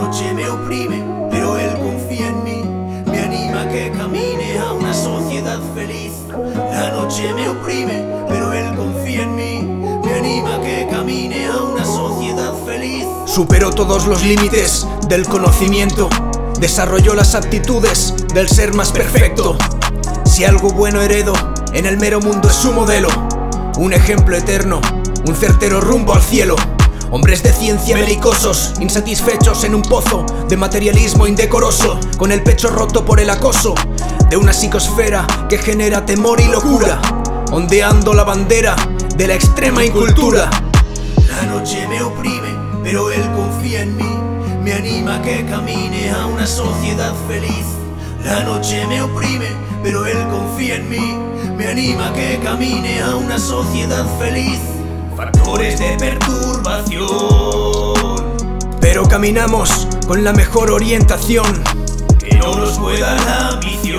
noche me oprime, pero él confía en mí. Me anima a que camine a una sociedad feliz. La noche me oprime, pero él confía en mí. Me anima a que camine a una sociedad feliz. Superó todos los límites del conocimiento. Desarrolló las aptitudes del ser más perfecto. Si algo bueno heredo, en el mero mundo es su modelo. Un ejemplo eterno, un certero rumbo al cielo. Hombres de ciencia belicosos, insatisfechos en un pozo de materialismo indecoroso, con el pecho roto por el acoso de una psicosfera que genera temor y locura, ondeando la bandera de la extrema incultura. La noche me oprime, pero él confía en mí. Me anima a que camine a una sociedad feliz. La noche me oprime, pero él confía en mí. Me anima a que camine a una sociedad feliz. Factores de perturbación, pero caminamos con la mejor orientación. Que no nos pueda la ambición.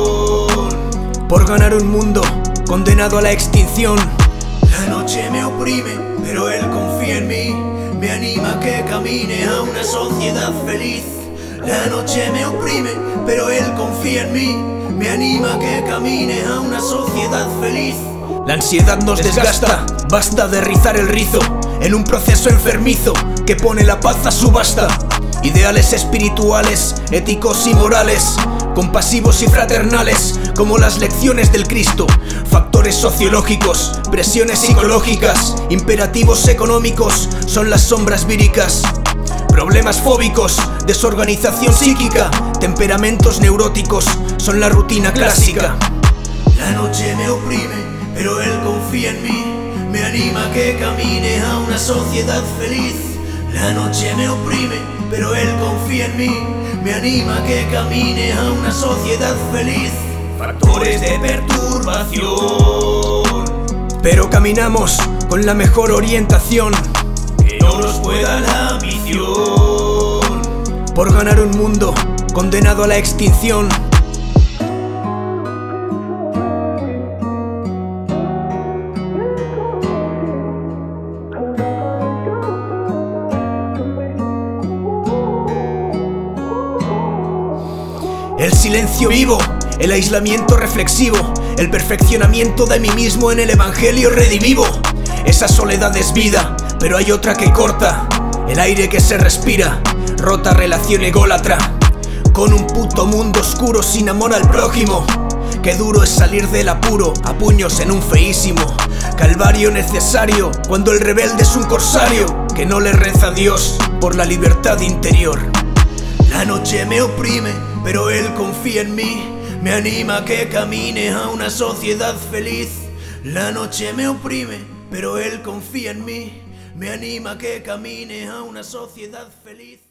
Por ganar un mundo condenado a la extinción. La noche me oprime, pero él confía en mí. Me anima a que camine a una sociedad feliz. La noche me oprime, pero él confía en mí. Me anima a que camine a una sociedad feliz. La ansiedad nos desgasta, basta de rizar el rizo en un proceso enfermizo que pone la paz a subasta. Ideales espirituales, éticos y morales, compasivos y fraternales, como las lecciones del Cristo. Factores sociológicos, presiones psicológicas, imperativos económicos, son las sombras víricas. Problemas fóbicos, desorganización psíquica, temperamentos neuróticos, son la rutina clásica. La noche me oprime, pero él confía en mí. Me anima a que camine a una sociedad feliz. La noche me oprime, pero él confía en mí. Me anima a que camine a una sociedad feliz. Factores de perturbación, pero caminamos con la mejor orientación. Que no nos pueda la ambición. Por ganar un mundo condenado a la extinción. El silencio vivo, el aislamiento reflexivo, el perfeccionamiento de mí mismo en el evangelio redivivo. Esa soledad es vida, pero hay otra que corta el aire que se respira, rota relación ególatra. Con un puto mundo oscuro sin amor al prójimo. Qué duro es salir del apuro a puños en un feísimo calvario necesario, cuando el rebelde es un corsario que no le reza a Dios por la libertad interior. La noche me oprime, pero él confía en mí. Me anima a que camine a una sociedad feliz. La noche me oprime, pero él confía en mí. Me anima a que camine a una sociedad feliz.